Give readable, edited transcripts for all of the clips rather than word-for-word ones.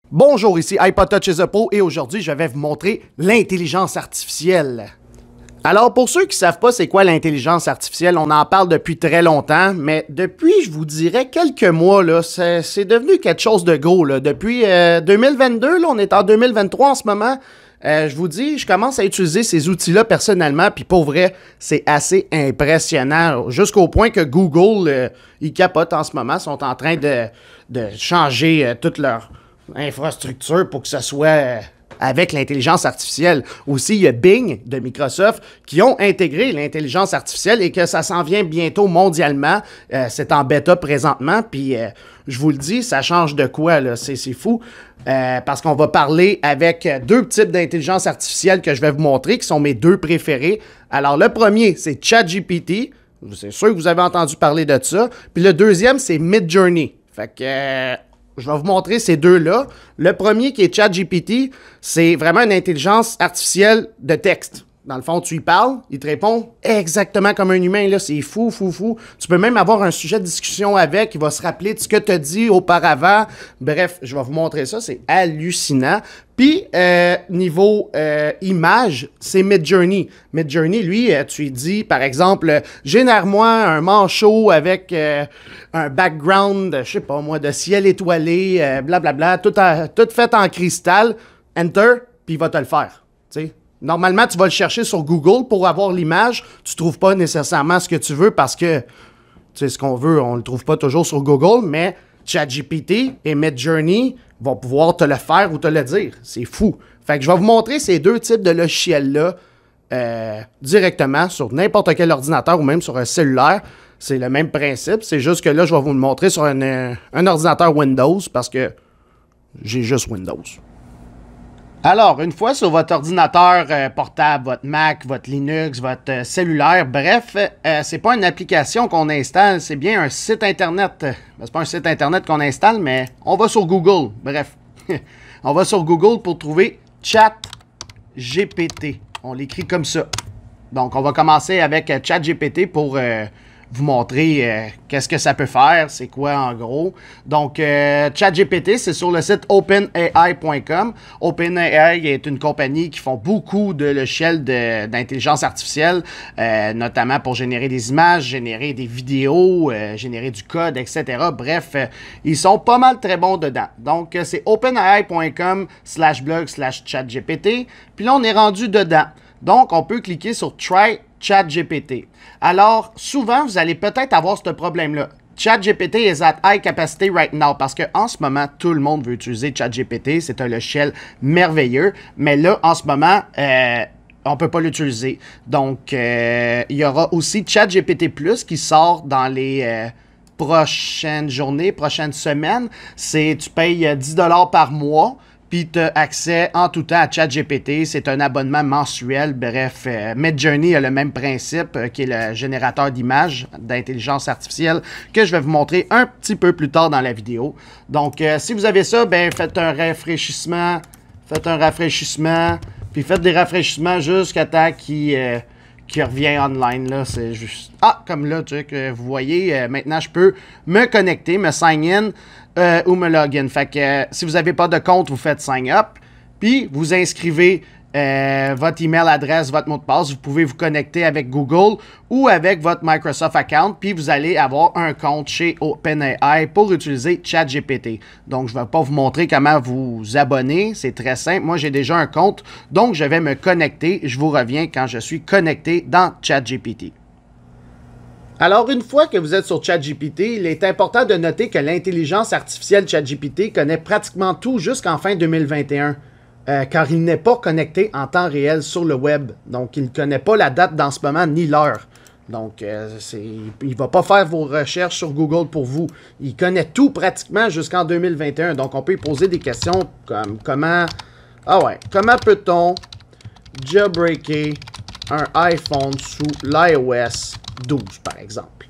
Bonjour, ici iPodTouch Pro et aujourd'hui, je vais vous montrer l'intelligence artificielle. Alors, pour ceux qui ne savent pas c'est quoi l'intelligence artificielle, on en parle depuis très longtemps, mais depuis, je vous dirais, quelques mois, là, c'est devenu quelque chose de gros. Là. Depuis 2022, là, on est en 2023 en ce moment, je vous dis, je commence à utiliser ces outils-là personnellement, puis pour vrai, c'est assez impressionnant, jusqu'au point que Google, ils capotent en ce moment, sont en train de changer toute leur infrastructure pour que ce soit avec l'intelligence artificielle. Aussi, il y a Bing de Microsoft qui ont intégré l'intelligence artificielle et que ça s'en vient bientôt mondialement. C'est en bêta présentement, puis je vous le dis, ça change de quoi, là? C'est fou. Parce qu'on va parler avec deux types d'intelligence artificielle que je vais vous montrer, qui sont mes deux préférés. Alors, le premier, c'est ChatGPT. C'est sûr que vous avez entendu parler de ça. Puis le deuxième, c'est Midjourney. Fait que... je vais vous montrer ces deux-là. Le premier, qui est ChatGPT, c'est vraiment une intelligence artificielle de texte. Dans le fond, tu lui parles, il te répond exactement comme un humain. Là, c'est fou, fou, fou. Tu peux même avoir un sujet de discussion avec, il va se rappeler de ce que tu as dit auparavant. Bref, je vais vous montrer ça, c'est hallucinant. Puis, niveau image, c'est Midjourney. Midjourney, lui, tu lui dis, par exemple, génère-moi un manchot avec un background, je sais pas moi, de ciel étoilé, blablabla, tout fait en cristal. Enter, puis il va te le faire. Tu sais. Normalement, tu vas le chercher sur Google pour avoir l'image. Tu ne trouves pas nécessairement ce que tu veux parce que, tu sais, ce qu'on veut, on ne le trouve pas toujours sur Google, mais ChatGPT et Midjourney vont pouvoir te le faire ou te le dire. C'est fou. Fait que je vais vous montrer ces deux types de logiciels-là directement sur n'importe quel ordinateur ou même sur un cellulaire. C'est le même principe. C'est juste que là, je vais vous le montrer sur un ordinateur Windows parce que j'ai juste Windows. Alors, une fois sur votre ordinateur portable, votre Mac, votre Linux, votre cellulaire, bref, c'est pas une application qu'on installe, c'est bien un site Internet. C'est pas un site Internet qu'on installe, mais on va sur Google. Bref, on va sur Google pour trouver ChatGPT. On l'écrit comme ça. Donc, on va commencer avec ChatGPT pour vous montrer qu'est-ce que ça peut faire, c'est quoi en gros. Donc, ChatGPT, c'est sur le site openai.com. OpenAI est une compagnie qui font beaucoup de logiciels d'intelligence artificielle, notamment pour générer des images, générer des vidéos, générer du code, etc. Bref, ils sont pas mal très bons dedans. Donc, c'est openai.com/blog/ChatGPT. Puis là, on est rendu dedans. Donc, on peut cliquer sur Try ChatGPT. Alors, souvent, vous allez peut-être avoir ce problème-là. ChatGPT is at high capacity right now parce qu'en ce moment, tout le monde veut utiliser ChatGPT. C'est un logiciel merveilleux. Mais là, en ce moment, on ne peut pas l'utiliser. Donc, il y aura aussi ChatGPT Plus qui sort dans les prochaines journées, prochaines semaines. Tu payes 10 $ par mois. Puis tu as accès en tout temps à ChatGPT. C'est un abonnement mensuel. Bref, Midjourney a le même principe qui est le générateur d'images d'intelligence artificielle que je vais vous montrer un petit peu plus tard dans la vidéo. Donc, si vous avez ça, ben faites un rafraîchissement. Puis faites des rafraîchissements jusqu'à temps qui revient online. Là, c'est juste... Ah, comme là, tu sais, que vous voyez, maintenant, je peux me connecter, me sign in ou me login. Fait que si vous n'avez pas de compte, vous faites sign up. Puis, vous inscrivez votre email adresse, votre mot de passe. Vous pouvez vous connecter avec Google ou avec votre Microsoft account. Puis, vous allez avoir un compte chez OpenAI pour utiliser ChatGPT. Donc, je ne vais pas vous montrer comment vous abonner. C'est très simple. Moi, j'ai déjà un compte. Donc, je vais me connecter. Je vous reviens quand je suis connecté dans ChatGPT. Alors, une fois que vous êtes sur ChatGPT, il est important de noter que l'intelligence artificielle ChatGPT connaît pratiquement tout jusqu'en fin 2021, car il n'est pas connecté en temps réel sur le web. Donc, il ne connaît pas la date dans ce moment ni l'heure. Donc, il ne va pas faire vos recherches sur Google pour vous. Il connaît tout pratiquement jusqu'en 2021. Donc, on peut lui poser des questions comme comment peut-on jailbreaker un iPhone sous l'iOS 12, par exemple.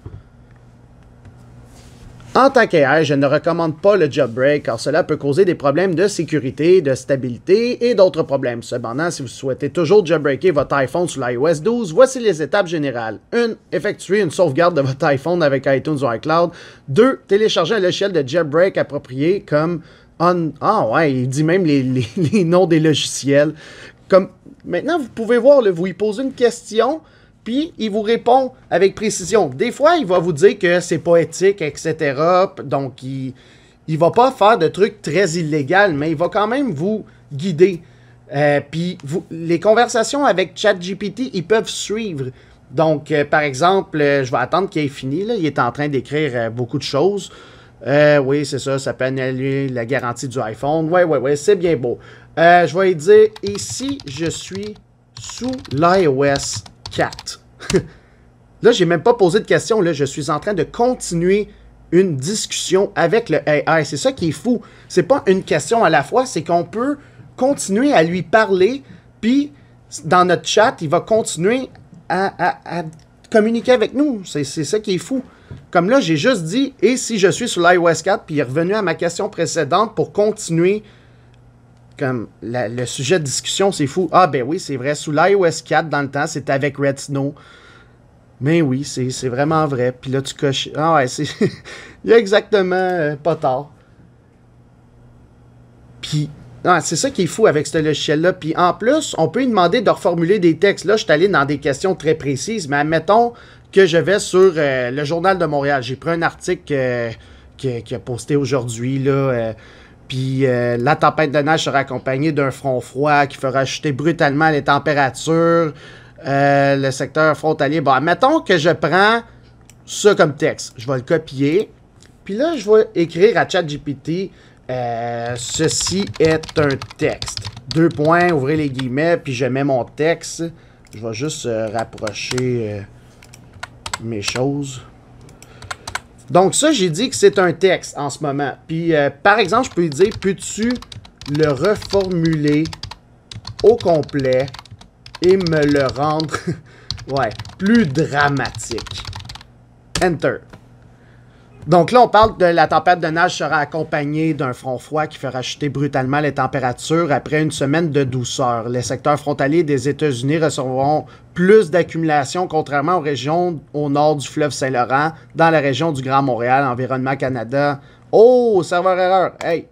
En tant qu'AI, je ne recommande pas le jailbreak car cela peut causer des problèmes de sécurité, de stabilité et d'autres problèmes. Cependant, si vous souhaitez toujours jailbreaker votre iPhone sous l'iOS 12, voici les étapes générales. 1. Effectuer une sauvegarde de votre iPhone avec iTunes ou iCloud. 2. Télécharger un logiciel de jailbreak approprié comme Ah ouais, il dit même les noms des logiciels. Comme maintenant, vous pouvez voir, là, vous lui posez une question, puis il vous répond avec précision. Des fois, il va vous dire que c'est pas éthique, etc. Donc, il va pas faire de trucs très illégaux, mais il va quand même vous guider. Puis les conversations avec ChatGPT, ils peuvent suivre. Donc, par exemple, je vais attendre qu'il ait fini. Là. Il est en train d'écrire beaucoup de choses. Oui, c'est ça, ça peut annuler la garantie du iPhone. Ouais, c'est bien beau. Je vais lui dire, ici, je suis sous l'iOS 4. Là, j'ai même pas posé de question. Là, je suis en train de continuer une discussion avec le AI. C'est ça qui est fou. C'est pas une question à la fois, c'est qu'on peut continuer à lui parler, puis dans notre chat, il va continuer à communiquer avec nous. C'est ça qui est fou. Comme là, j'ai juste dit, et si je suis sur l'iOS 4, puis il est revenu à ma question précédente pour continuer comme le sujet de discussion, c'est fou. Ah ben oui, c'est vrai, sous l'iOS 4, dans le temps, c'était avec Red Snow. Mais oui, c'est vraiment vrai. Puis là, tu coches... Ah ouais, c'est... il y a exactement pas tard. Puis... Ah, c'est ça qui est fou avec ce logiciel-là. Puis en plus, on peut lui demander de reformuler des textes. Là, je suis allé dans des questions très précises, mais admettons que je vais sur le Journal de Montréal. J'ai pris un article qui a posté aujourd'hui, là... Puis la tempête de neige sera accompagnée d'un front froid qui fera chuter brutalement les températures. Le secteur frontalier. Bon, admettons que je prends ça comme texte. Je vais le copier. Puis là, je vais écrire à ChatGPT ceci est un texte. Deux points, ouvrez les guillemets, puis je mets mon texte. Je vais juste rapprocher mes choses. Donc ça, j'ai dit que c'est un texte en ce moment. Puis par exemple, je peux lui dire, peux-tu le reformuler au complet et me le rendre ouais, plus dramatique. Enter. Donc là, on parle de la tempête de neige sera accompagnée d'un front froid qui fera chuter brutalement les températures après une semaine de douceur. Les secteurs frontaliers des États-Unis recevront plus d'accumulation, contrairement aux régions au nord du fleuve Saint-Laurent, dans la région du Grand Montréal, Environnement Canada. Oh, serveur erreur! Hey!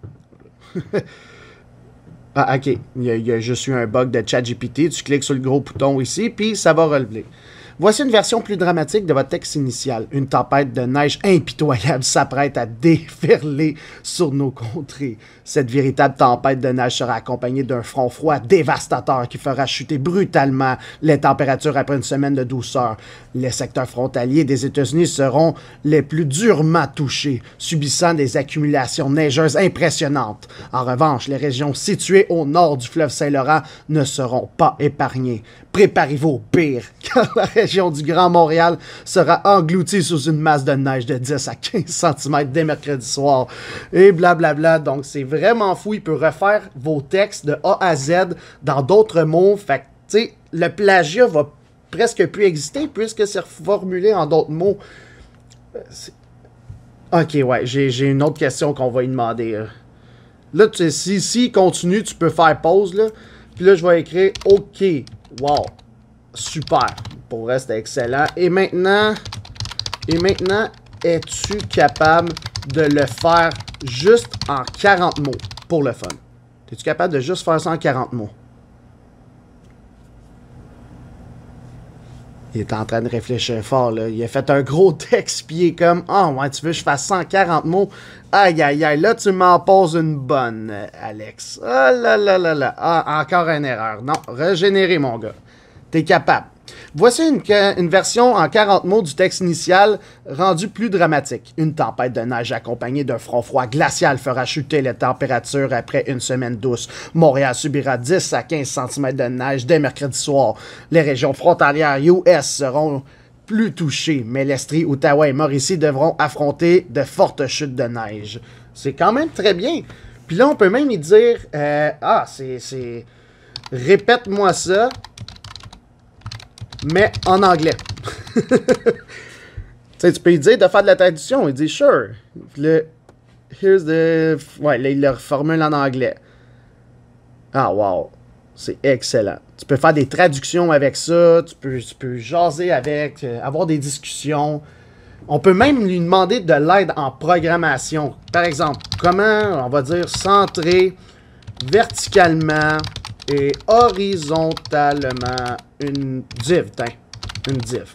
Ah, ok. Il y a juste eu un bug de ChatGPT. Tu cliques sur le gros bouton ici, puis ça va relever. Voici une version plus dramatique de votre texte initial. Une tempête de neige impitoyable s'apprête à déferler sur nos contrées. Cette véritable tempête de neige sera accompagnée d'un front froid dévastateur qui fera chuter brutalement les températures après une semaine de douceur. Les secteurs frontaliers des États-Unis seront les plus durement touchés, subissant des accumulations neigeuses impressionnantes. En revanche, les régions situées au nord du fleuve Saint-Laurent ne seront pas épargnées. Préparez-vous au pire, car la région du Grand Montréal sera engloutie sous une masse de neige de 10 à 15 cm dès mercredi soir. Et blablabla. Donc, c'est vraiment fou. Il peut refaire vos textes de A à Z dans d'autres mots. Fait que, tu sais, le plagiat va presque plus exister puisque c'est reformulé en d'autres mots. Ok, ouais. J'ai une autre question qu'on va lui demander. Là, tu sais, si continue, tu peux faire pause, là. Puis là, je vais écrire OK. Wow. Super. Pour le reste, c'est excellent. Et maintenant, es-tu capable de le faire juste en 40 mots pour le fun? Es-tu capable de juste faire ça en 40 mots? Il est en train de réfléchir fort, là. Il a fait un gros texte, puis il est comme « Ah, ouais, tu veux que je fasse 140 mots? Aïe, aïe, aïe, là, tu m'en poses une bonne, Alex. Ah là là là là. Ah, encore une erreur. Non, régénérer, mon gars. T'es capable. » Voici une version en 40 mots du texte initial rendu plus dramatique. Une tempête de neige accompagnée d'un front froid glacial fera chuter les températures après une semaine douce. Montréal subira 10 à 15 cm de neige dès mercredi soir. Les régions frontalières US seront plus touchées, mais l'Estrie, Ottawa et Mauricie devront affronter de fortes chutes de neige. C'est quand même très bien. Puis là, on peut même y dire c'est... Répète-moi mais en anglais. Tu sais, tu peux lui dire de faire de la traduction. Il dit sure. Here's the. Ouais, là, il le reformule en anglais. Ah, wow. C'est excellent. Tu peux faire des traductions avec ça. Tu peux jaser avec, avoir des discussions. On peut même lui demander de l'aide en programmation. Par exemple, comment, on va dire, centrer verticalement et horizontalement une div. Tiens, une div.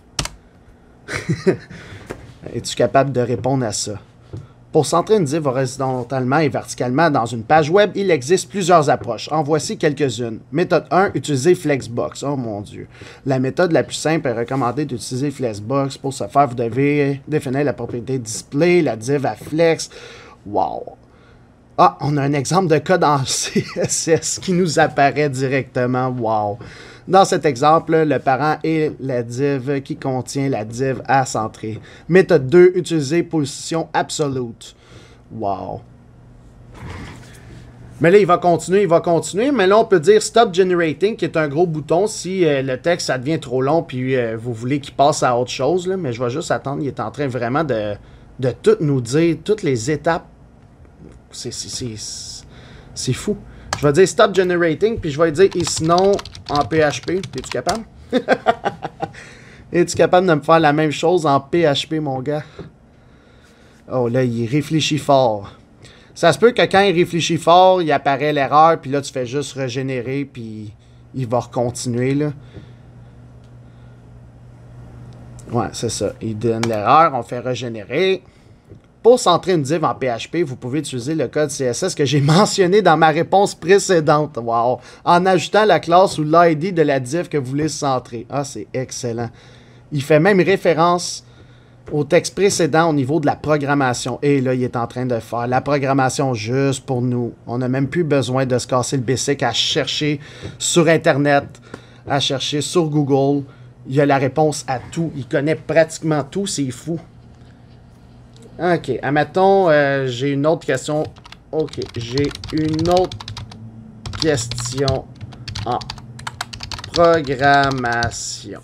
Es-tu capable de répondre à ça? Pour centrer une div horizontalement et verticalement dans une page web, il existe plusieurs approches. En voici quelques-unes. Méthode 1, utiliser Flexbox. Oh mon Dieu. La méthode la plus simple est recommandée d'utiliser Flexbox. Pour ce faire, vous devez définir la propriété display, la div à flex. Wow. Ah, on a un exemple de code en CSS qui nous apparaît directement. Wow. Dans cet exemple, le parent est la div qui contient la div à centrer. Méthode 2, utiliser position absolute. Wow. Mais là, il va continuer. Mais là, on peut dire Stop Generating, qui est un gros bouton si le texte, ça devient trop long, puis vous voulez qu'il passe à autre chose. Là. Mais je vais juste attendre. Il est en train vraiment de tout nous dire, toutes les étapes. C'est fou. Je vais dire Stop Generating, puis je vais dire et sinon en PHP. Es-tu capable? Es-tu capable de me faire la même chose en PHP, mon gars? Oh là, il réfléchit fort. Ça se peut que quand il réfléchit fort, il apparaît l'erreur, puis là, tu fais juste régénérer, puis il va recontinuer, là. Ouais, c'est ça. Il donne l'erreur, on fait régénérer. Pour centrer une div en PHP, vous pouvez utiliser le code CSS que j'ai mentionné dans ma réponse précédente. Wow! En ajoutant la classe ou l'ID de la div que vous voulez centrer. Ah, c'est excellent. Il fait même référence au texte précédent au niveau de la programmation. Et là, il est en train de faire la programmation juste pour nous. On n'a même plus besoin de se casser le basic à chercher sur Internet, à chercher sur Google. Il y a la réponse à tout. Il connaît pratiquement tout. C'est fou. OK, admettons, j'ai une autre question. OK, j'ai une autre question en programmation.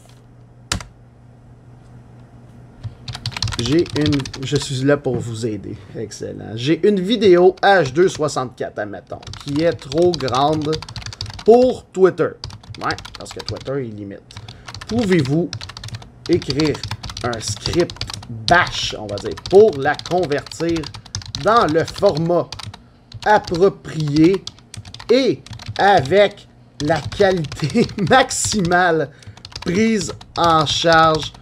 Je suis là pour vous aider. Excellent. J'ai une vidéo H264, admettons, qui est trop grande pour Twitter. Ouais, parce que Twitter, il limite. Pouvez-vous écrire un script Bash, on va dire, pour la convertir dans le format approprié et avec la qualité maximale prise en charge?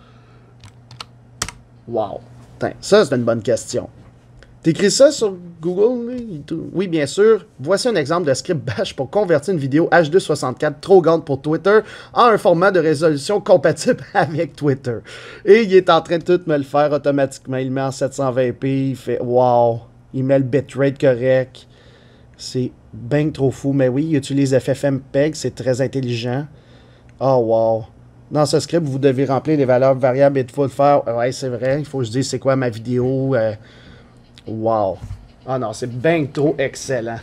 Wow. Tain, ça, c'est une bonne question. T'écris ça sur Google? Oui, bien sûr. Voici un exemple de script Bash pour convertir une vidéo H264 trop grande pour Twitter en un format de résolution compatible avec Twitter. Et il est en train de tout me le faire automatiquement. Il le met en 720p. Il fait wow. Il met le bitrate correct. C'est bien trop fou. Mais oui, il utilise FFmpeg. C'est très intelligent. Oh wow. Dans ce script, vous devez remplir les valeurs variables et il faut le faire. Ouais, c'est vrai. Il faut que je dise c'est quoi ma vidéo. Wow. Ah non, c'est bien trop excellent.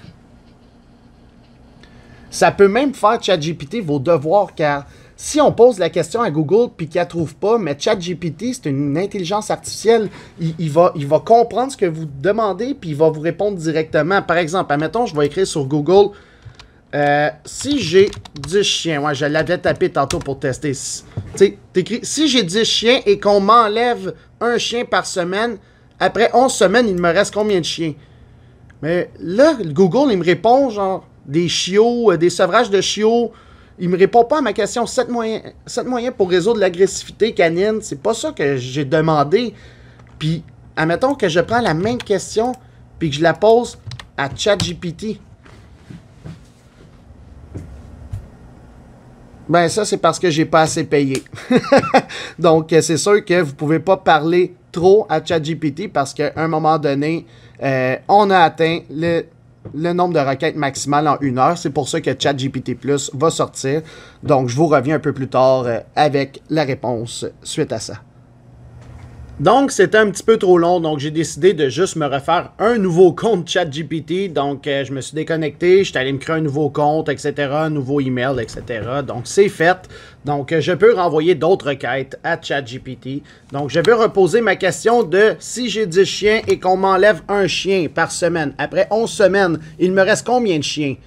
Ça peut même faire ChatGPT vos devoirs, car si on pose la question à Google puis qu'il ne la trouve pas, mais ChatGPT, c'est une intelligence artificielle, il va comprendre ce que vous demandez puis il va vous répondre directement. Par exemple, admettons, je vais écrire sur Google, si j'ai 10 chiens, ouais, je l'avais tapé tantôt pour tester. Tu sais, t'écris, si j'ai 10 chiens et qu'on m'enlève un chien par semaine, après 11 semaines, il me reste combien de chiens? Mais là, Google, il me répond genre des chiots, des sevrages de chiots. Il me répond pas à ma question. 7 moyens pour résoudre l'agressivité canine. C'est pas ça que j'ai demandé. Puis, admettons que je prends la même question puis que je la pose à ChatGPT. Ben ça, c'est parce que j'ai pas assez payé. Donc, c'est sûr que vous pouvez pas parler trop à ChatGPT parce qu'à un moment donné, on a atteint le nombre de requêtes maximales en 1 heure. C'est pour ça que ChatGPT Plus va sortir. Donc, je vous reviens un peu plus tard avec la réponse suite à ça. Donc, c'était un petit peu trop long, donc j'ai décidé de juste me refaire un nouveau compte ChatGPT. Donc, je me suis déconnecté, je suis allé me créer un nouveau compte, etc., un nouveau email, etc. Donc, c'est fait. Donc, je peux renvoyer d'autres requêtes à ChatGPT. Donc, je vais reposer ma question de si j'ai 10 chiens et qu'on m'enlève un chien par semaine. Après 11 semaines, il me reste combien de chiens?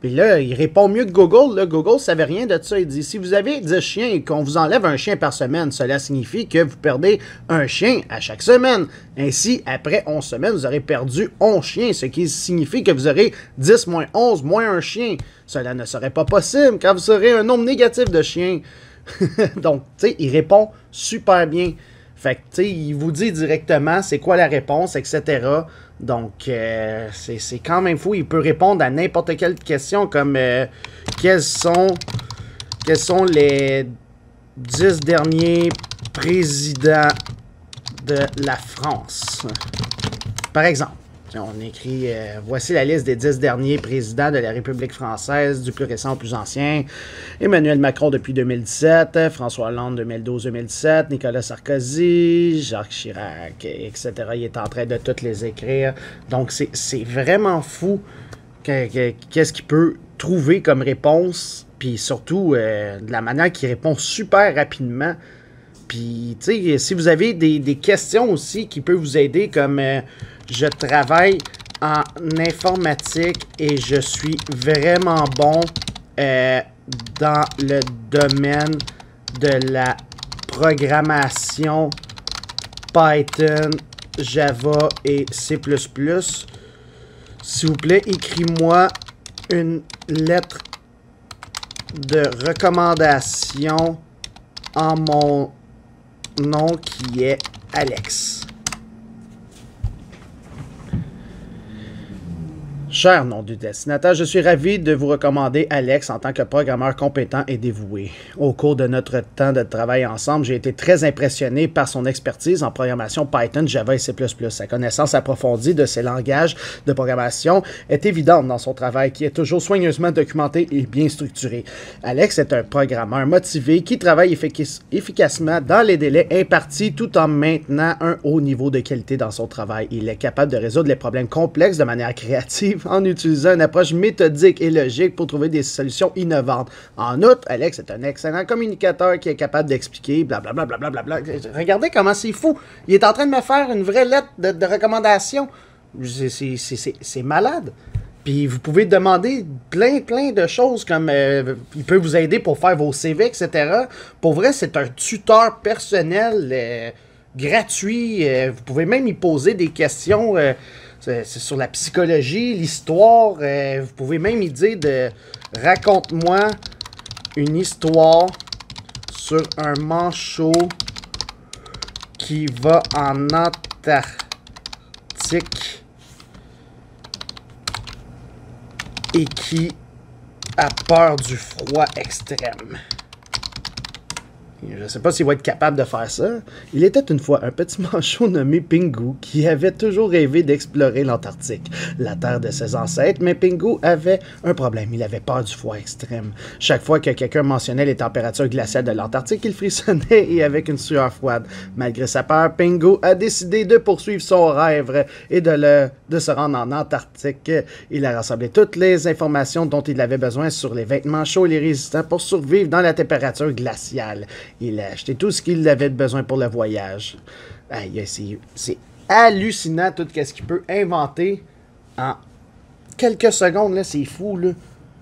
Puis là, il répond mieux que Google. Là, Google ne savait rien de ça. Il dit, si vous avez 10 chiens et qu'on vous enlève un chien par semaine, cela signifie que vous perdez un chien à chaque semaine. Ainsi, après 11 semaines, vous aurez perdu 11 chiens, ce qui signifie que vous aurez 10 moins 11 moins un chien. Cela ne serait pas possible quand vous aurez un nombre négatif de chiens. Donc, tu sais, il répond super bien. Fait que, tu sais, il vous dit directement c'est quoi la réponse, etc. Donc, c'est quand même fou. Il peut répondre à n'importe quelle question, comme quels sont les 10 derniers présidents de la France. Par exemple, on écrit voici la liste des 10 derniers présidents de la République française, du plus récent au plus ancien. Emmanuel Macron depuis 2017, François Hollande 2012-2017, Nicolas Sarkozy, Jacques Chirac, etc. Il est en train de toutes les écrire. Donc, c'est vraiment fou qu'est-ce qu'il peut trouver comme réponse, puis surtout de la manière qu'il répond super rapidement. Puis, tu sais, si vous avez des questions aussi qui peuvent vous aider, comme je travaille en informatique et je suis vraiment bon dans le domaine de la programmation Python, Java et C++. S'il vous plaît, écris-moi une lettre de recommandation en mon nom qui est Alex. Cher nom du destinataire, je suis ravi de vous recommander Alex en tant que programmeur compétent et dévoué. Au cours de notre temps de travail ensemble, j'ai été très impressionné par son expertise en programmation Python, Java et C++. Sa connaissance approfondie de ces langages de programmation est évidente dans son travail, qui est toujours soigneusement documenté et bien structuré. Alex est un programmeur motivé qui travaille efficacement dans les délais impartis tout en maintenant un haut niveau de qualité dans son travail. Il est capable de résoudre les problèmes complexes de manière créative en utilisant une approche méthodique et logique pour trouver des solutions innovantes. En outre, Alex est un excellent communicateur qui est capable d'expliquer blablabla. Regardez comment c'est fou. Il est en train de me faire une vraie lettre de recommandation. C'est malade. Puis vous pouvez demander plein de choses comme il peut vous aider pour faire vos CV, etc. Pour vrai, c'est un tuteur personnel gratuit. Vous pouvez même y poser des questions. C'est sur la psychologie, l'histoire. Vous pouvez même y dire de raconte-moi une histoire sur un manchot qui va en Antarctique et qui a peur du froid extrême. Je ne sais pas s'il va être capable de faire ça. Il était une fois un petit manchot nommé Pingu qui avait toujours rêvé d'explorer l'Antarctique, la terre de ses ancêtres, mais Pingu avait un problème. Il avait peur du froid extrême. Chaque fois que quelqu'un mentionnait les températures glaciales de l'Antarctique, il frissonnait et avec une sueur froide. Malgré sa peur, Pingu a décidé de poursuivre son rêve et de se rendre en Antarctique. Il a rassemblé toutes les informations dont il avait besoin sur les vêtements chauds et les résistants pour survivre dans la température glaciale. Il a acheté tout ce qu'il avait besoin pour le voyage. C'est hallucinant tout ce qu'il peut inventer en quelques secondes. C'est fou, là.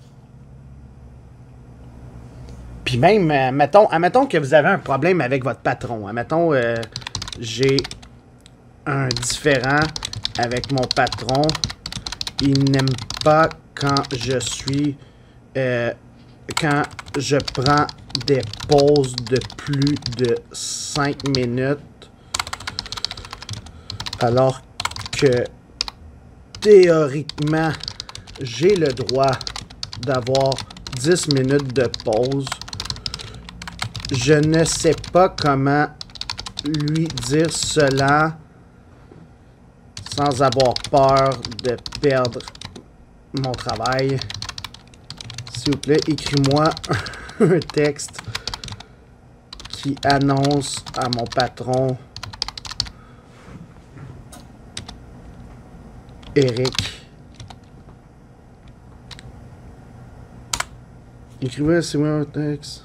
Puis même, admettons que vous avez un problème avec votre patron. Admettons, j'ai un différend avec mon patron. Il n'aime pas quand je suis... quand je prends des pauses de plus de 5 minutes, alors que théoriquement, j'ai le droit d'avoir 10 minutes de pause. Je ne sais pas comment lui dire cela sans avoir peur de perdre mon travail. S'il vous plaît, écris-moi un texte qui annonce à mon patron Eric. Écrivez-moi un texte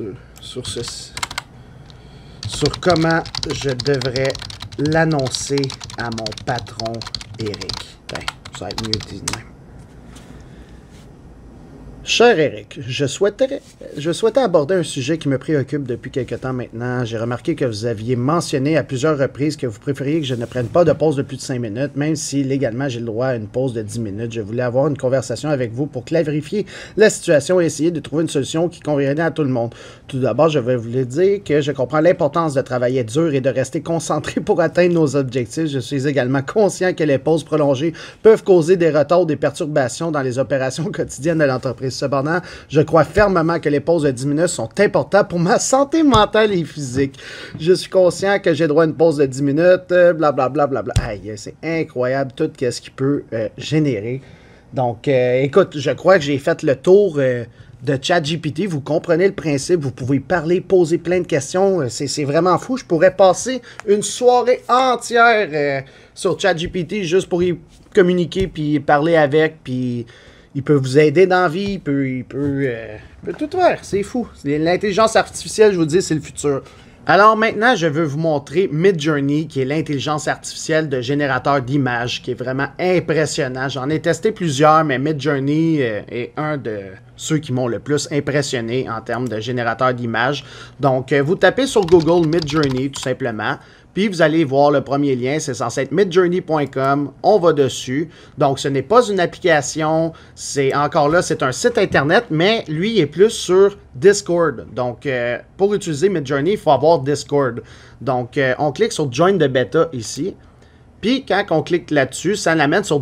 sur comment je devrais l'annoncer à mon patron Eric. Ben, ça va être mieux dit de même. Cher Eric, je souhaitais aborder un sujet qui me préoccupe depuis quelque temps maintenant. J'ai remarqué que vous aviez mentionné à plusieurs reprises que vous préfériez que je ne prenne pas de pause de plus de 5 minutes, même si légalement j'ai le droit à une pause de 10 minutes. Je voulais avoir une conversation avec vous pour clarifier la situation et essayer de trouver une solution qui conviendrait à tout le monde. Tout d'abord, je vais vous le dire que je comprends l'importance de travailler dur et de rester concentré pour atteindre nos objectifs. Je suis également conscient que les pauses prolongées peuvent causer des retards ou des perturbations dans les opérations quotidiennes de l'entreprise. Cependant, je crois fermement que les pauses de 10 minutes sont importantes pour ma santé mentale et physique. Je suis conscient que j'ai droit à une pause de 10 minutes, blablabla. Aïe, c'est incroyable tout ce qu'il peut générer. Donc, écoute, je crois que j'ai fait le tour de ChatGPT. Vous comprenez le principe, vous pouvez parler, poser plein de questions. C'est vraiment fou. Je pourrais passer une soirée entière sur ChatGPT juste pour y communiquer, puis parler avec, puis... Il peut vous aider dans la vie, il peut tout faire, c'est fou. L'intelligence artificielle, je vous dis, c'est le futur. Alors maintenant, je veux vous montrer Midjourney, qui est l'intelligence artificielle de générateur d'images, qui est vraiment impressionnant. J'en ai testé plusieurs, mais Midjourney est un de ceux qui m'ont le plus impressionné en termes de générateur d'images. Donc, vous tapez sur Google Midjourney, tout simplement. Puis vous allez voir le premier lien, c'est censé être midjourney.com, on va dessus. Donc ce n'est pas une application, c'est encore là, c'est un site internet, mais lui il est plus sur Discord. Donc pour utiliser Midjourney, il faut avoir Discord. Donc on clique sur Join the Beta ici. Puis, quand on clique là-dessus, ça l'amène sur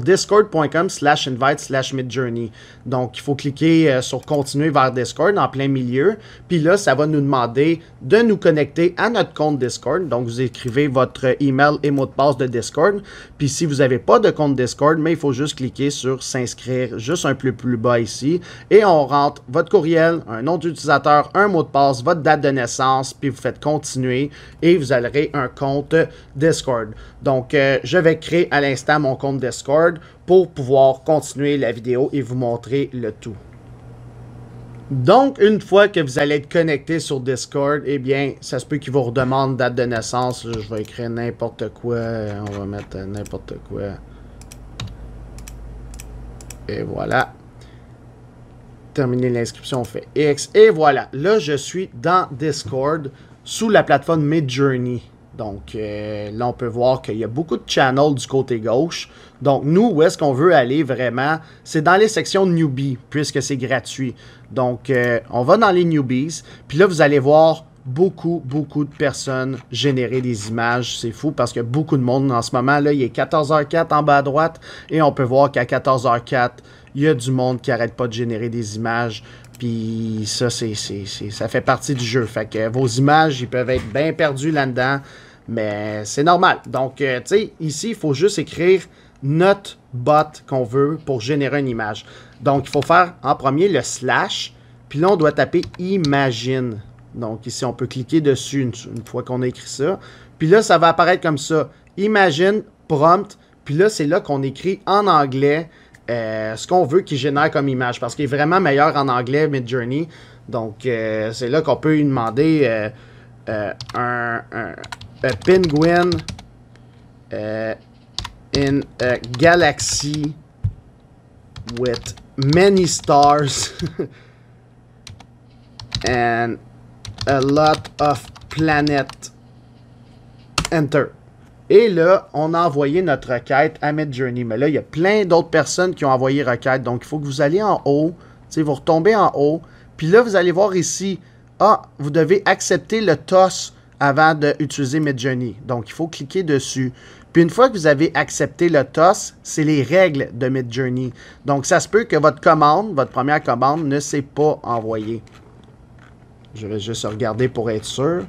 discord.com/invite/midjourney. Donc, il faut cliquer sur continuer vers Discord en plein milieu. Puis là, ça va nous demander de nous connecter à notre compte Discord. Donc, vous écrivez votre email et mot de passe de Discord. Puis, si vous n'avez pas de compte Discord, mais il faut juste cliquer sur s'inscrire juste un peu plus bas ici. Et on rentre votre courriel, un nom d'utilisateur, un mot de passe, votre date de naissance. Puis, vous faites continuer et vous aurez un compte Discord. Donc, je vais créer à l'instant mon compte Discord pour pouvoir continuer la vidéo et vous montrer le tout. Donc, une fois que vous allez être connecté sur Discord, eh bien, ça se peut qu'il vous redemande date de naissance. Là, je vais écrire n'importe quoi. On va mettre n'importe quoi. Et voilà. Terminer l'inscription, on fait X. Et voilà. Là, je suis dans Discord sous la plateforme Midjourney. Donc, là, on peut voir qu'il y a beaucoup de channels du côté gauche. Donc, nous, où est-ce qu'on veut aller vraiment? C'est dans les sections newbie, puisque c'est gratuit. Donc, on va dans les newbies. Puis là, vous allez voir beaucoup de personnes générer des images. C'est fou parce qu'il y a beaucoup de monde en ce moment. Là, il est 14h04 en bas à droite. Et on peut voir qu'à 14h04, il y a du monde qui n'arrête pas de générer des images. Puis ça, ça fait partie du jeu. Fait que vos images, ils peuvent être bien perdus là-dedans. Mais c'est normal. Donc, tu sais, ici, il faut juste écrire notre bot qu'on veut pour générer une image. Donc, il faut faire en premier le slash. Puis là, on doit taper imagine. Donc, ici, on peut cliquer dessus une fois qu'on a écrit ça. Puis là, ça va apparaître comme ça. Imagine, prompt. Puis là, c'est là qu'on écrit en anglais ce qu'on veut qu'il génère comme image. Parce qu'il est vraiment meilleur en anglais, Midjourney. Donc, c'est là qu'on peut lui demander un penguin in a galaxy with many stars and a lot of planets. Enter. Et là, on a envoyé notre requête à Midjourney. Mais là, il y a plein d'autres personnes qui ont envoyé requête. Donc, il faut que vous alliez en haut. Tu sais, vous retombez en haut. Puis là, vous allez voir ici. Ah, vous devez accepter le TOS avant d'utiliser Midjourney. Donc, il faut cliquer dessus. Puis une fois que vous avez accepté le TOS, c'est les règles de Midjourney. Donc, ça se peut que votre commande, votre première commande, ne s'est pas envoyée. Je vais juste regarder pour être sûr.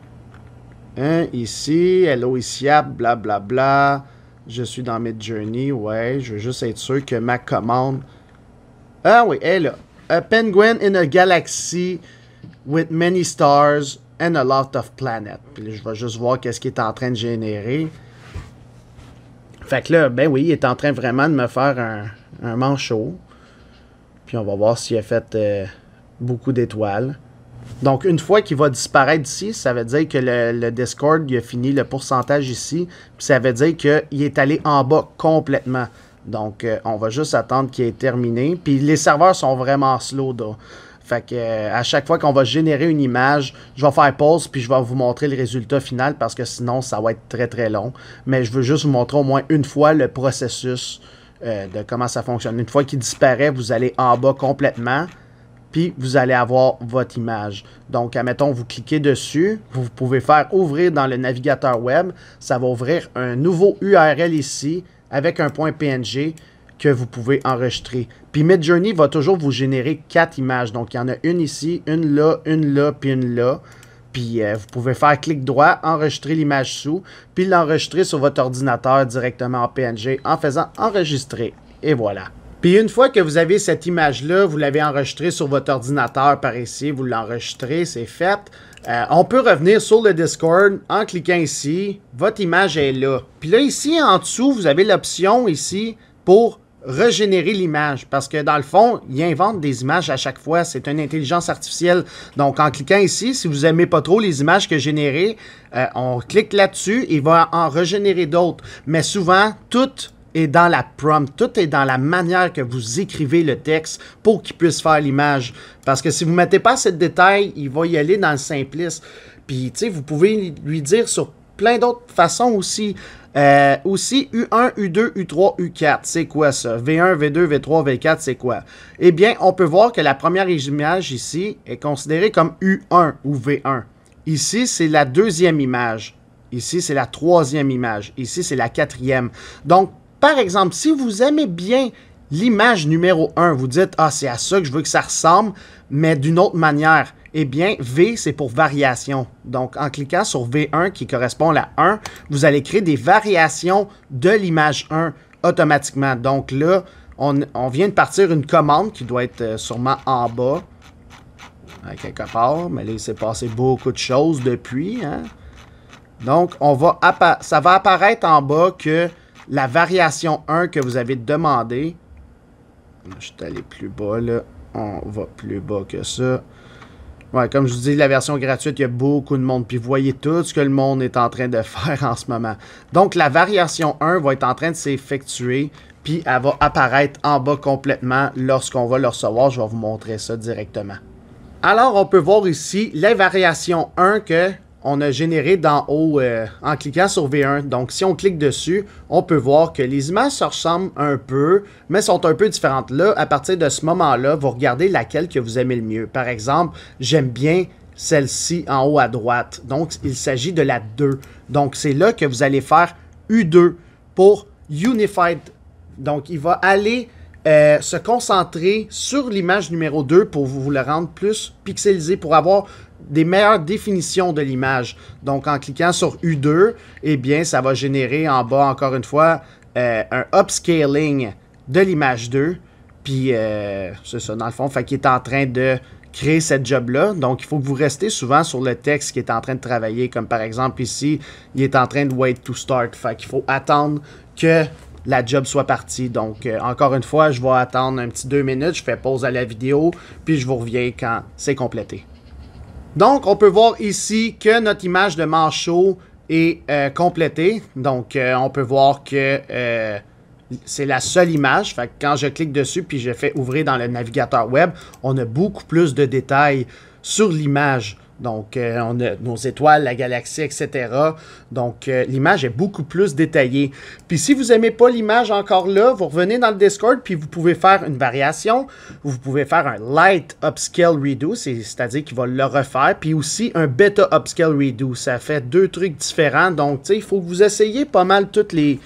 Ici, hello ici, blablabla. Je suis dans Midjourney, ouais. Je veux juste être sûr que ma commande... Ah oui, elle est là. A penguin in a galaxy with many stars and a lot of planets. Puis là, je vais juste voir qu'est-ce qu'il est en train de générer. Fait que là, ben oui, il est en train vraiment de me faire un manchot. Puis on va voir s'il a fait beaucoup d'étoiles. Donc, une fois qu'il va disparaître d'ici, ça veut dire que le Discord, il a fini le pourcentage ici. Puis ça veut dire qu'il est allé en bas complètement. Donc, on va juste attendre qu'il ait terminé. Puis les serveurs sont vraiment slow, là. Fait que à chaque fois qu'on va générer une image, je vais faire pause puis je vais vous montrer le résultat final parce que sinon, ça va être très très long. Mais je veux juste vous montrer au moins une fois le processus de comment ça fonctionne. Une fois qu'il disparaît, vous allez en bas complètement. Puis vous allez avoir votre image. Donc, admettons, vous cliquez dessus, vous pouvez faire ouvrir dans le navigateur web. Ça va ouvrir un nouveau URL ici avec un point PNG que vous pouvez enregistrer. Puis Midjourney va toujours vous générer 4 images. Donc, il y en a une ici, une là, puis une là. Puis vous pouvez faire clic droit, enregistrer l'image sous, puis l'enregistrer sur votre ordinateur directement en PNG en faisant enregistrer. Et voilà. Puis une fois que vous avez cette image-là, vous l'avez enregistrée sur votre ordinateur par ici, vous l'enregistrez, c'est fait. On peut revenir sur le Discord en cliquant ici. Votre image est là. Puis là, ici, en dessous, vous avez l'option ici pour régénérer l'image. Parce que dans le fond, il invente des images à chaque fois. C'est une intelligence artificielle. Donc, en cliquant ici, si vous n'aimez pas trop les images que générées, on clique là-dessus et il va en régénérer d'autres. Mais souvent, toutes est dans la prompt, tout est dans la manière que vous écrivez le texte pour qu'il puisse faire l'image. Parce que si vous ne mettez pas assez de détails, il va y aller dans le simpliste. Puis, tu sais, vous pouvez lui dire sur plein d'autres façons aussi. Aussi, U1, U2, U3, U4, c'est quoi ça? V1, V2, V3, V4, c'est quoi? Eh bien, on peut voir que la première image ici est considérée comme U1 ou V1. Ici, c'est la deuxième image. Ici, c'est la troisième image. Ici, c'est la quatrième. Donc, par exemple, si vous aimez bien l'image numéro 1, vous dites « Ah, c'est à ça que je veux que ça ressemble, mais d'une autre manière. » Eh bien, V, c'est pour variation. Donc, en cliquant sur V1 qui correspond à 1, vous allez créer des variations de l'image 1 automatiquement. Donc là, on vient de partir une commande qui doit être sûrement en bas, quelque part. Mais là, il s'est passé beaucoup de choses depuis. Hein? Donc, ça va apparaître en bas que la variation 1 que vous avez demandé. Je suis allé plus bas, là. On va plus bas que ça. Ouais, comme je vous dis, la version gratuite, il y a beaucoup de monde. Puis vous voyez tout ce que le monde est en train de faire en ce moment. Donc, la variation 1 va être en train de s'effectuer. Puis elle va apparaître en bas complètement lorsqu'on va le recevoir. Je vais vous montrer ça directement. Alors, on peut voir ici les variations 1 que on a généré d'en haut en cliquant sur V1. Donc, si on clique dessus, on peut voir que les images se ressemblent un peu, mais sont un peu différentes. Là, à partir de ce moment-là, vous regardez laquelle que vous aimez le mieux. Par exemple, j'aime bien celle-ci en haut à droite. Donc, il s'agit de la 2. Donc, c'est là que vous allez faire U2 pour Unified. Donc, il va aller se concentrer sur l'image numéro 2 pour vous le rendre plus pixelisé, pour avoir des meilleures définitions de l'image. Donc, en cliquant sur U2, eh bien, ça va générer en bas, encore une fois, un upscaling de l'image 2. Puis, c'est ça, dans le fond, fait qu'il est en train de créer cette job-là. Donc, il faut que vous restez souvent sur le texte qui est en train de travailler. Comme par exemple, ici, il est en train de wait to start. Fait qu'il faut attendre que la job soit partie. Donc, encore une fois, je vais attendre un petit 2 minutes. Je fais pause à la vidéo, puis je vous reviens quand c'est complété. Donc, on peut voir ici que notre image de manchot est complétée. Donc, on peut voir que c'est la seule image. Fait que quand je clique dessus puis je fais ouvrir dans le navigateur web, on a beaucoup plus de détails sur l'image. Donc, on a nos étoiles, la galaxie, etc. Donc, l'image est beaucoup plus détaillée. Puis, si vous n'aimez pas l'image encore là, vous revenez dans le Discord, puis vous pouvez faire une variation. Vous pouvez faire un Light Upscale Redo, c'est-à-dire qu'il va le refaire. Puis aussi, un Beta Upscale Redo. Ça fait 2 trucs différents. Donc, tu sais, il faut que vous essayiez pas mal toutes les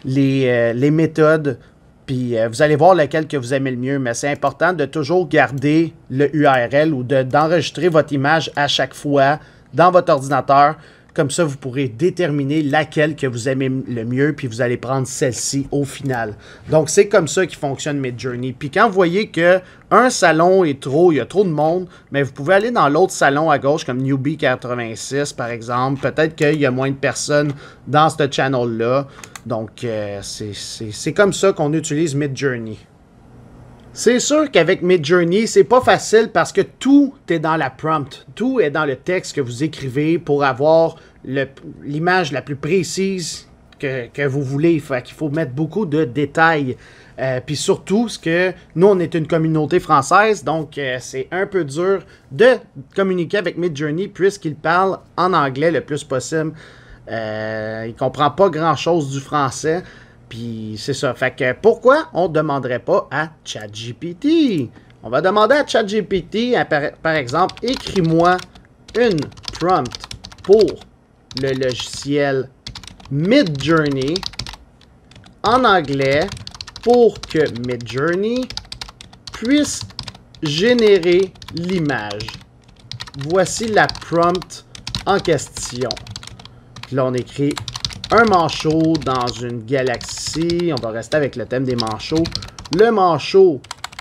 méthodes. Puis vous allez voir lequel que vous aimez le mieux, mais c'est important de toujours garder le URL ou d'enregistrer votre image à chaque fois dans votre ordinateur. Comme ça, vous pourrez déterminer laquelle que vous aimez le mieux, puis vous allez prendre celle-ci au final. Donc, c'est comme ça qu'il fonctionne Midjourney. Puis quand vous voyez qu'un salon est trop, il y a trop de monde, mais vous pouvez aller dans l'autre salon à gauche, comme Newbie 86 par exemple. Peut-être qu'il y a moins de personnes dans ce channel-là. Donc, c'est comme ça qu'on utilise Midjourney. C'est sûr qu'avec Midjourney, c'est pas facile parce que tout est dans la prompt. Tout est dans le texte que vous écrivez pour avoir l'image la plus précise que vous voulez. Fait qu'il faut mettre beaucoup de détails. Puis surtout, ce que nous, on est une communauté française, donc c'est un peu dur de communiquer avec Midjourney puisqu'il parle en anglais le plus possible. Il comprend pas grand-chose du français. Puis c'est ça. Fait que pourquoi on ne demanderait pas à ChatGPT? On va demander à ChatGPT, par exemple, écris-moi une prompt pour le logiciel Midjourney en anglais pour que Midjourney puisse générer l'image. Voici la prompt en question. Puis là, on écrit un manchot dans une galaxie. On va rester avec le thème des manchots. Le manchot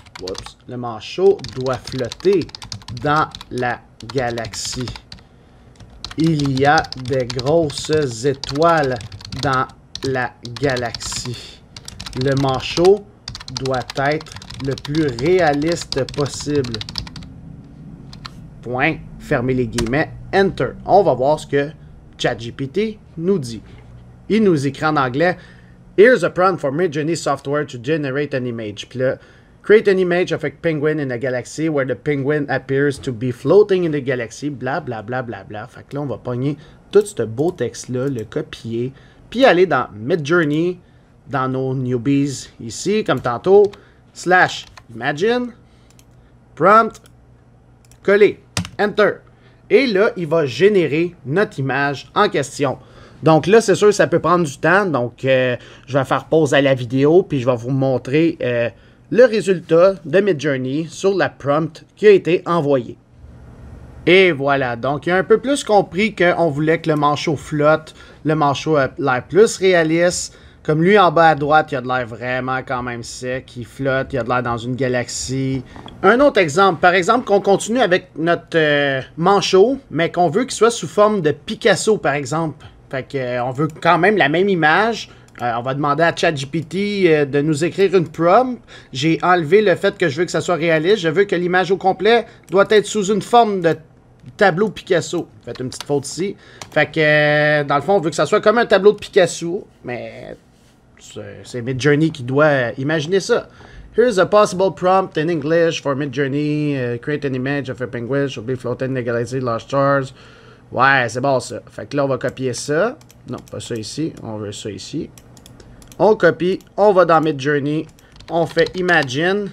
doit flotter dans la galaxie. Il y a des grosses étoiles dans la galaxie. Le manchot doit être le plus réaliste possible. Point. Fermez les guillemets. Enter. On va voir ce que ChatGPT nous dit. Il nous écrit en anglais « Here's a prompt for Midjourney software to generate an image. » Puis là, « Create an image of a penguin in a galaxy where the penguin appears to be floating in the galaxy. » Bla, bla, bla, bla, bla. Fait que là, on va pogner tout ce beau texte-là, le copier, puis aller dans Midjourney, dans nos newbies ici, comme tantôt, /imagine, prompt, coller, enter. Et là, il va générer notre image en question. Donc là, c'est sûr, ça peut prendre du temps. Donc, je vais faire pause à la vidéo, puis je vais vous montrer le résultat de Midjourney sur la prompt qui a été envoyée. Et voilà, donc il a un peu plus compris qu'on voulait que le manchot flotte, le manchot a l'air plus réaliste. Comme lui, en bas à droite, il a de l'air vraiment quand même sec, il flotte, il a de l'air dans une galaxie. Un autre exemple, par exemple, qu'on continue avec notre manchot, mais qu'on veut qu'il soit sous forme de Picasso, par exemple. Fait qu'on veut quand même la même image. On va demander à ChatGPT de nous écrire une prompt. J'ai enlevé le fait que je veux que ça soit réaliste. Je veux que l'image au complet doit être sous une forme de tableau Picasso. Faites une petite faute ici. Fait que, dans le fond, on veut que ça soit comme un tableau de Picasso, mais c'est Midjourney qui doit imaginer ça. Here's a possible prompt in English for Midjourney. Create an image of a penguin should be floating in the galaxy, large stars. Ouais, c'est bon ça. Fait que là, on va copier ça. Non, pas ça ici. On veut ça ici. On copie. On va dans Midjourney. On fait Imagine.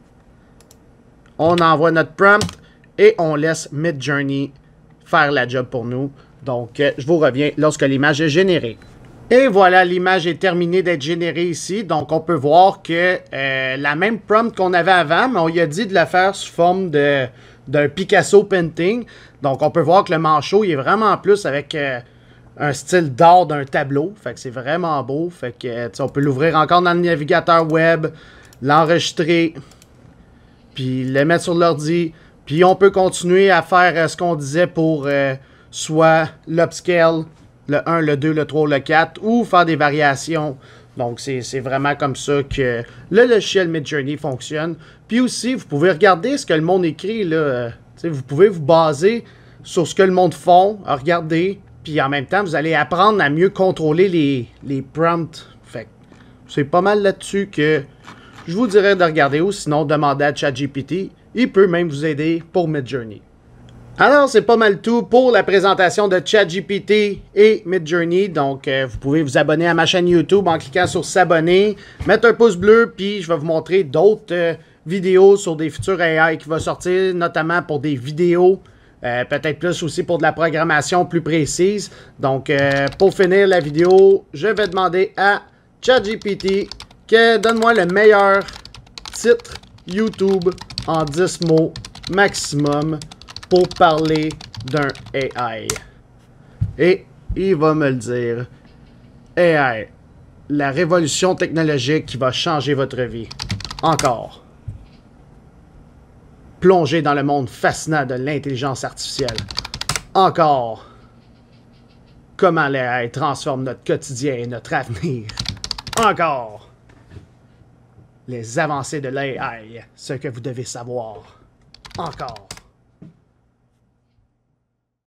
On envoie notre prompt. Et on laisse Midjourney faire la job pour nous. Donc, je vous reviens lorsque l'image est générée. Et voilà, l'image est terminée d'être générée ici. Donc, on peut voir que la même prompt qu'on avait avant, mais on lui a dit de la faire sous forme d'un Picasso painting. Donc, on peut voir que le manchot, il est vraiment plus avec un style d'art d'un tableau. Fait que c'est vraiment beau. Fait que, on peut l'ouvrir encore dans le navigateur web, l'enregistrer, puis le mettre sur l'ordi. Puis, on peut continuer à faire ce qu'on disait pour soit l'upscale, le 1, le 2, le 3, le 4, ou faire des variations. Donc, c'est vraiment comme ça que le logiciel Midjourney fonctionne. Puis aussi, vous pouvez regarder ce que le monde écrit, là. Vous pouvez vous baser sur ce que le monde font, regarder, puis en même temps, vous allez apprendre à mieux contrôler les prompts. Fait que c'est pas mal là-dessus que je vous dirais de regarder, ou sinon, demandez à ChatGPT. Il peut même vous aider pour Midjourney. Alors, c'est pas mal tout pour la présentation de ChatGPT et Midjourney. Donc, vous pouvez vous abonner à ma chaîne YouTube en cliquant sur s'abonner, mettre un pouce bleu, puis je vais vous montrer d'autres vidéos sur des futurs AI qui vont sortir, notamment pour des vidéos, peut-être plus aussi pour de la programmation plus précise. Donc, pour finir la vidéo, je vais demander à ChatGPT que donne-moi le meilleur titre YouTube en 10 mots maximum pour parler d'un AI. Et il va me le dire. AI, la révolution technologique qui va changer votre vie. Encore. Plongez dans le monde fascinant de l'intelligence artificielle. Encore. Comment l'AI transforme notre quotidien et notre avenir. Encore. Les avancées de l'AI, ce que vous devez savoir. Encore.